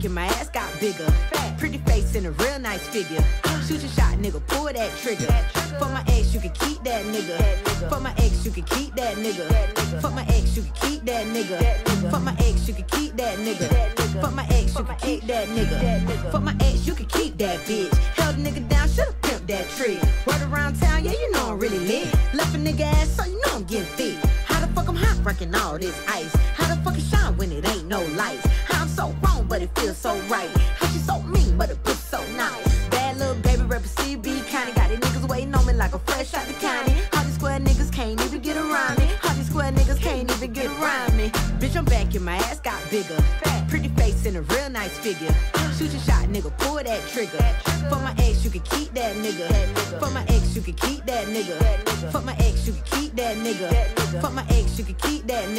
and my ass got bigger. Pretty face and a real nice figure. Shoot your shot, nigga, pull that trigger. For my ex, you can keep that nigga. For my ex, you can keep that nigga. For my ex, you can keep that nigga. For my ex, you can keep that nigga. For my ex, you can keep that nigga. For my ex, you can keep that bitch. Held a nigga down, should've pimped that trick. Word around town, yeah, you know I'm really lit. Left a nigga ass, so you know I'm getting thick. How the fuck I'm hot, wrecking all this ice? How the fuck it shine when it ain't no lights? How I'm so wrong, but it feels so right. How she so mean, but it puts so nice. Bad little baby rapper CB County. Got these niggas waiting on me like a fresh out the county. All these square niggas can't even get around me. All these square niggas can't even get around me. Bitch, I'm back and my ass got bigger. Pretty face and a real nice figure. Shoot your shot, nigga, pull that trigger. For my ex, you can keep that nigga. For my ex, you can keep that nigga. For my ex, you can keep that nigga. For my ex, you can keep that nigga.